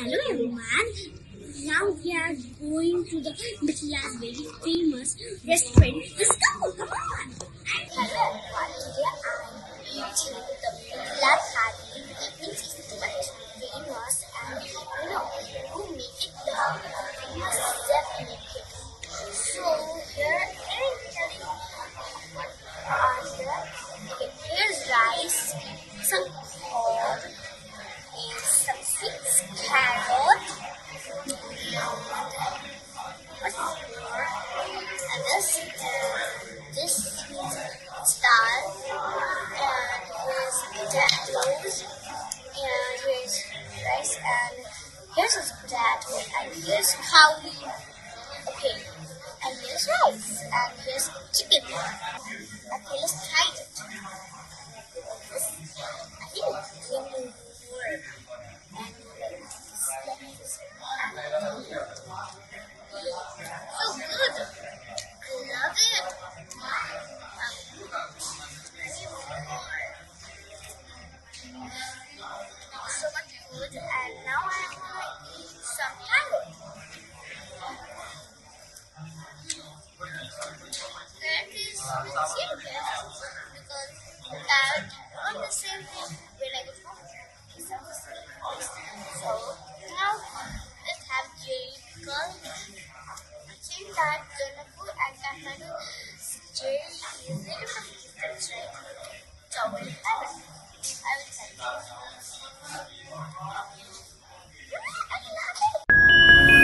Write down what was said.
Hello everyone. Now we are going to the Mithila's very famous restaurant. Let's go, come on. Hello everyone. Today I am eating the Mithila Thali, which is quite famous, and who make it the famous chef make it. So here I am telling here's rice, some corn, some sweet carrot, what's more, and this star, and here's potatoes, and here's rice, and here's a potato, and here's cowley, okay, and here's rice, and here's chicken. Okay, let's try it. I think it's really more. So good. I love it. So much good. And now I'm going to eat some carrot. Carrot is the same because carrot on the same thing when I go from it's on the same place. So now let's have jelly. I think that Janakpurdham and Kathmandu jelly is a little bit different, right? Chowk in heaven. I will tell you. I love it.